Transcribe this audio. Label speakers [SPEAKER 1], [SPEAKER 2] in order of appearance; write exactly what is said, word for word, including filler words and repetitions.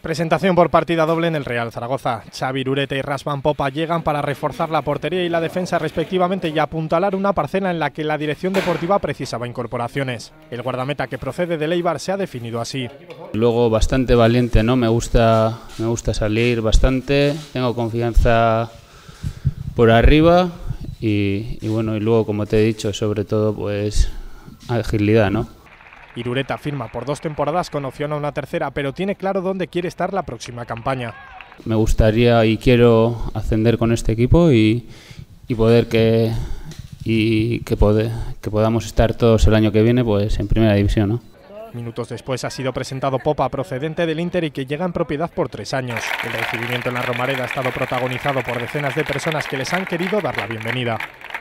[SPEAKER 1] Presentación por partida doble en el Real Zaragoza. Xavi Irureta y Rasvan Popa llegan para reforzar la portería y la defensa respectivamente y apuntalar una parcela en la que la dirección deportiva precisaba incorporaciones. El guardameta que procede del Eibar se ha definido así.
[SPEAKER 2] Luego bastante valiente, ¿no? Me gusta, me gusta salir bastante, tengo confianza por arriba y, y bueno, y luego como te he dicho, sobre todo pues agilidad, ¿no?
[SPEAKER 1] Irureta firma por dos temporadas con opción a una tercera, pero tiene claro dónde quiere estar la próxima campaña.
[SPEAKER 2] Me gustaría y quiero ascender con este equipo y, y poder que y que, poder, que podamos estar todos el año que viene pues en primera división, ¿no?
[SPEAKER 1] Minutos después ha sido presentado Popa, procedente del Inter y que llega en propiedad por tres años. El recibimiento en la Romareda ha estado protagonizado por decenas de personas que les han querido dar la bienvenida.